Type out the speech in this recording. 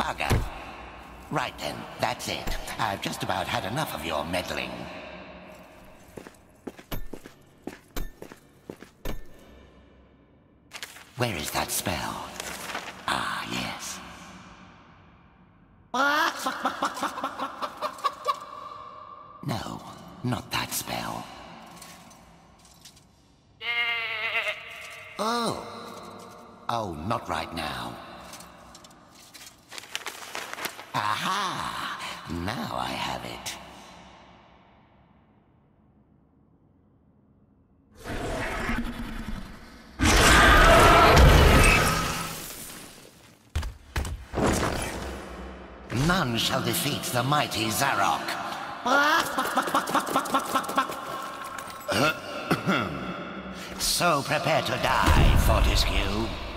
Bugger. Right then, that's it. I've just about had enough of your meddling. Where is that spell? Ah, yes. No, not that spell. Oh. Oh, not right now. Aha! Now I have it. None shall defeat the mighty Zarok. So prepare to die, Fortescue.